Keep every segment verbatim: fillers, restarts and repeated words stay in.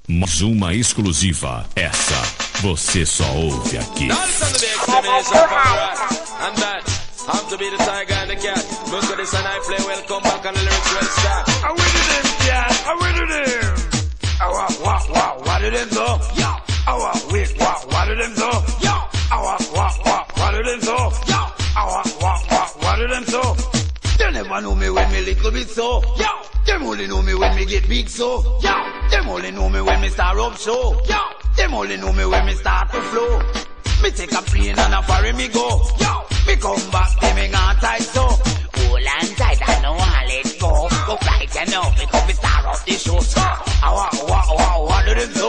Mais uma exclusiva. Essa você só ouve aqui. I'm to be the tiger and the cat. Look at this and I play well, come back and the lyrics well start. I win to them, cat. I win to them. I walk, walk, walk, what do them so? Yo. I walk, wait, walk, what do them so? Yo. I walk, walk, walk, what do them so? Yo. I walk, walk, walk, what do them so? They never know me when me little bit so. Yo. Them only know me when me get big so. Yo. Them only know me when me start up show. Yo. Them only know me when me start to flow. Me take a plane and a ferry me go. Yo. Me come back, they me gone tight so. Hold on tight, I know I let go. Go right and now, because we start off the show. So, I what, what, what, what do them so?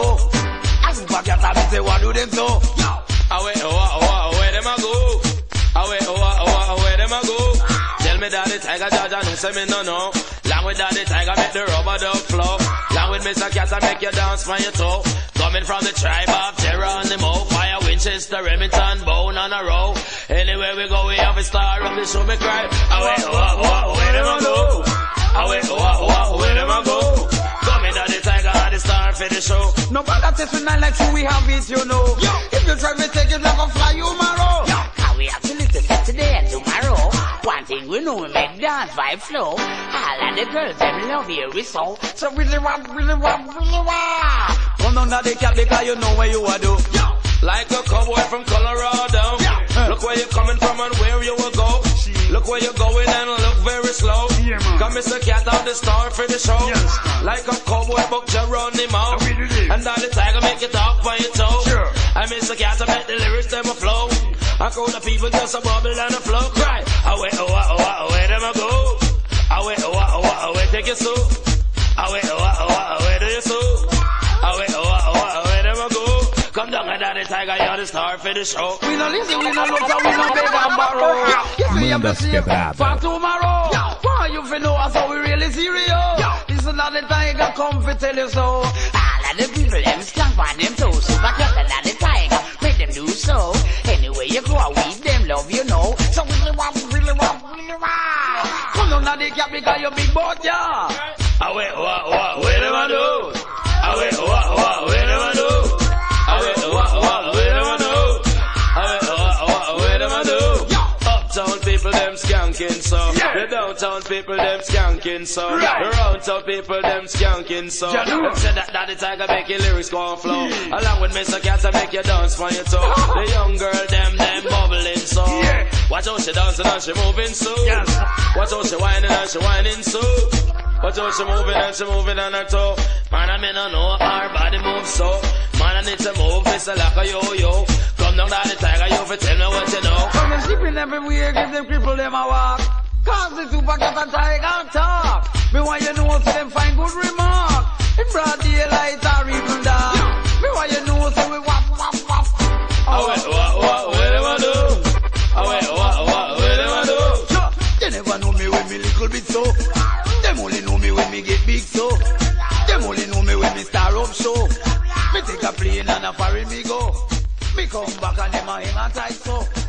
I super cat and me say, what do them so? Yo. I wait, what, what, where them a go? I wait, what, what, where them a go? Tell me that the tiger judge and who say me no no. Long with that the tiger make the rubber dog flow. Long with Mister Cat and make you dance from your toe. Coming from the tribe of terror on the mo. Fire Winchester, Remington, Bone on a row. Anywhere we go, we have a star of the show me cry. I wait, what, what, where them a go? I wait, what, what, where them a go? Coming that the tiger and the star for the show. No bother test we not like who we have it, you know. Yo. If you try to take it, never fly you tomorrow. Yo. How we actually to set today and tomorrow. One thing we know, we make dance vibe flow. All of the girls, them love here we so. So really want, really want, really want. Come down to the cat because you know where you are do. Yo. Like a cowboy from Colorado. Yeah. Uh. Look where you're coming from and where you will go. She. Look where you're going and look very slow. Yeah, come Mister Cat out the star for the show. Yes. Like a cowboy book Geronimo. And now the tiger make you talk by your toe. Sure. I Mister Cat to make the lyrics them a flow. I call the people just a bubble and a flow. Cry. I wait, oh, oh, oh, where them a go? I wait, oh, oh, oh, where take your soup? I wait, oh, oh, oh, where do you soup? I wait, oh, oh, oh, where them a go? Come down and down the tiger, you're the star for the show. We no listen, we no look, we no beg and borrow. Yes, we have to see for tomorrow. Why you feel know us how we really serious? This is not the tiger come to tell you so. All of the people, them skank on them toes. Super cat and the tiger, make them do so. Anyway you go, we them love you know. So really want, really want, really want. Come down to the cat because you big boat, yeah. I wait, what, what, where them I do? I wait, what, what, where them I do? I wait, what, what, where them I do? I wait, what, what, where them I do? Uptown people, them skanking so. The downtown people, them skanking so. The roundtown people, them skanking so. Them say that, that the tiger make your lyrics go and flow. Along with Mister Cat to make you dance from your toe. The young girl, them, them bubbling so. Watch how she dancing and she moving so. Watch how she whining and she whining so. Watch how she moving and she moving on her toe. Man, I mean, I know her body moves so. Man, I need to move, Mister like a yo-yo. Come down to the tiger, you fi tell me what you know. Come and sleeping everywhere, give them cripple them a walk. Cause the super cat and tiger talk. Me want you know so them find good remark. In broad daylight or even dark. Me want you know so we wap, wap, wap. Oh, wait, what, what, where them I do? Oh, wait, what, what, where them I do? Sure, they never know me when me little bit so. Them only know me when me get big so. Them only know me when me star up show. Me take a plane and a ferry me go. Me come back and them a hang on tight so.